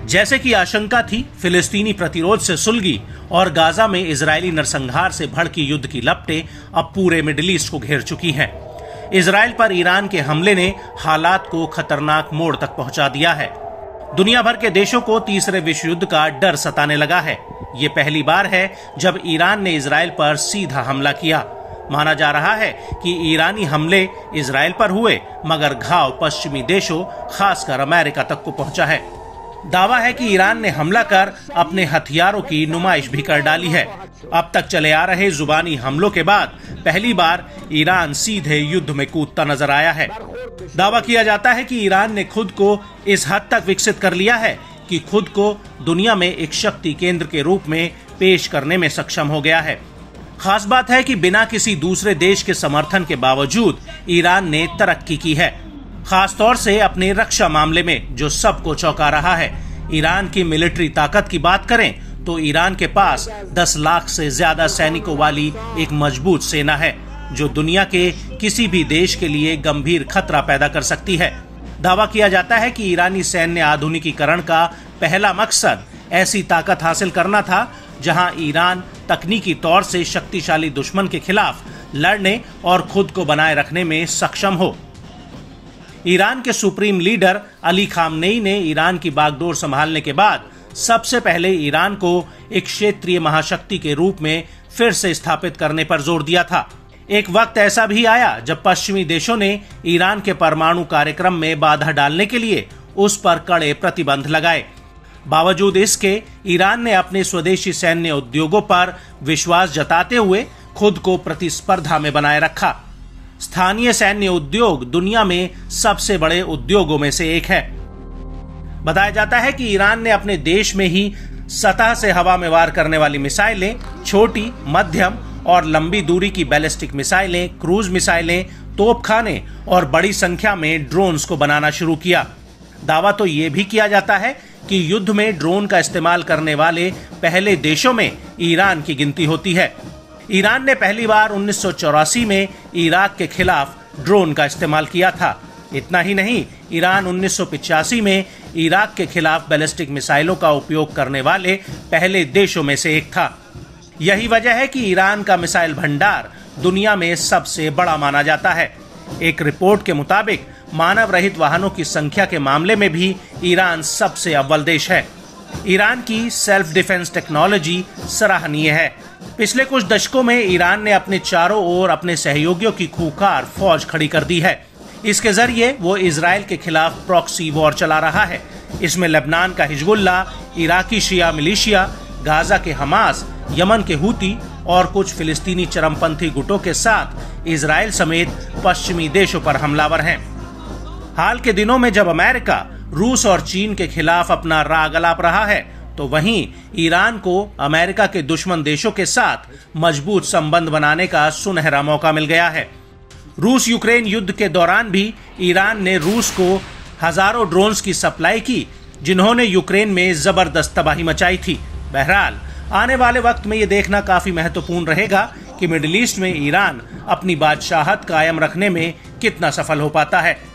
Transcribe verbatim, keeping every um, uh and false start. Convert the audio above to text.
जैसे कि आशंका थी, फिलिस्तीनी प्रतिरोध से सुलगी और गाजा में इजरायली नरसंहार से भड़की युद्ध की लपटें अब पूरे मिडिल ईस्ट को घेर चुकी हैं। इजरायल पर ईरान के हमले ने हालात को खतरनाक मोड़ तक पहुंचा दिया है। दुनिया भर के देशों को तीसरे विश्व युद्ध का डर सताने लगा है। ये पहली बार है जब ईरान ने इजरायल पर सीधा हमला किया। माना जा रहा है कि ईरानी हमले इजरायल पर हुए, मगर घाव पश्चिमी देशों, खासकर अमेरिका तक को पहुंचा है। दावा है कि ईरान ने हमला कर अपने हथियारों की नुमाइश भी कर डाली है। अब तक चले आ रहे जुबानी हमलों के बाद पहली बार ईरान सीधे युद्ध में कूदता नजर आया है। दावा किया जाता है कि ईरान ने खुद को इस हद तक विकसित कर लिया है कि खुद को दुनिया में एक शक्ति केंद्र के रूप में पेश करने में सक्षम हो गया है। खास बात है कि बिना किसी दूसरे देश के समर्थन के बावजूद ईरान ने तरक्की की है, खास तौर से अपने रक्षा मामले में, जो सबको चौंका रहा है। ईरान की मिलिट्री ताकत की बात करें तो ईरान के पास दस लाख से ज्यादा सैनिकों वाली एक मजबूत सेना है, जो दुनिया के किसी भी देश के लिए गंभीर खतरा पैदा कर सकती है। दावा किया जाता है कि ईरानी सैन्य आधुनिकीकरण का पहला मकसद ऐसी ताकत हासिल करना था जहां ईरान तकनीकी तौर से शक्तिशाली दुश्मन के खिलाफ लड़ने और खुद को बनाए रखने में सक्षम हो। ईरान के सुप्रीम लीडर अली खामनेई ने ईरान की बागडोर संभालने के बाद सबसे पहले ईरान को एक क्षेत्रीय महाशक्ति के रूप में फिर से स्थापित करने पर जोर दिया था। एक वक्त ऐसा भी आया जब पश्चिमी देशों ने ईरान के परमाणु कार्यक्रम में बाधा डालने के लिए उस पर कड़े प्रतिबंध लगाए। बावजूद इसके ईरान ने अपने स्वदेशी सैन्य उद्योगों पर विश्वास जताते हुए खुद को प्रतिस्पर्धा में बनाए रखा। स्थानीय सैन्य उद्योग दुनिया में सबसे बड़े उद्योगों में से एक है। बताया जाता है कि ईरान ने अपने देश में ही सतह से हवा में वार करने वाली मिसाइलें, छोटी, मध्यम और लंबी दूरी की बैलिस्टिक मिसाइलें, क्रूज मिसाइलें, तोपखाने और बड़ी संख्या में ड्रोन्स को बनाना शुरू किया। दावा तो ये भी किया जाता है कि युद्ध में ड्रोन का इस्तेमाल करने वाले पहले देशों में ईरान की गिनती होती है। ईरान ने पहली बार उन्नीस सौ चौरासी में इराक के खिलाफ ड्रोन का इस्तेमाल किया था। इतना ही नहीं, ईरान उन्नीस सौ पिचासी में इराक के खिलाफ बैलिस्टिक मिसाइलों का उपयोग करने वाले पहले देशों में से एक था। यही वजह है कि ईरान का मिसाइल भंडार दुनिया में सबसे बड़ा माना जाता है। एक रिपोर्ट के मुताबिक मानव रहित वाहनों की संख्या के मामले में भी ईरान सबसे अव्वल देश है। ईरान की सेल्फ डिफेंस टेक्नोलॉजी सराहनीय है। पिछले कुछ दशकों में ईरान ने अपने चारों ओर अपने सहयोगियों की खूंखार फौज खड़ी कर दी है। इसके जरिए वो इजराइल के खिलाफ प्रॉक्सी वॉर चला रहा है। इसमें लेबनान का Hezbollah, Iraqi Shia militia, Gaza के हमास, यमन के हूती और कुछ फिलिस्तीनी चरमपंथी गुटों के साथ इजराइल समेत पश्चिमी देशों पर हमलावर हैं। हाल के दिनों में जब अमेरिका रूस और चीन के खिलाफ अपना राग अलाप रहा है, तो वहीं ईरान को अमेरिका के दुश्मन देशों के साथ मजबूत संबंध बनाने का सुनहरा मौका मिल गया है। रूस यूक्रेन युद्ध के दौरान भी ईरान ने रूस को हजारों ड्रोन्स की सप्लाई की, जिन्होंने यूक्रेन में जबरदस्त तबाही मचाई थी। बहरहाल, आने वाले वक्त में ये देखना काफी महत्वपूर्ण रहेगा कि मिडिल ईस्ट में ईरान अपनी बादशाहत कायम रखने में कितना सफल हो पाता है।